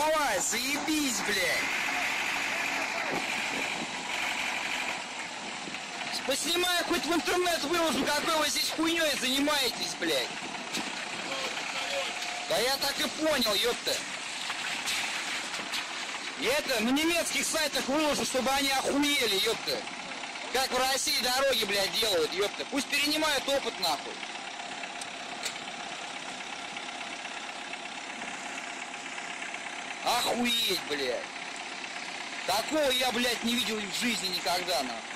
давай, заебись, блядь. Поснимаю, хоть в интернет выложу, какой вы здесь хуйней занимаетесь, блядь. Да я так и понял, ёпта. Я это на немецких сайтах выложу, чтобы они охуели, ёпта. Как в России дороги, блядь, делают, ёпта. Пусть перенимают опыт, нахуй. Охуеть, блядь. Такого я, блядь, не видел в жизни никогда, нахуй.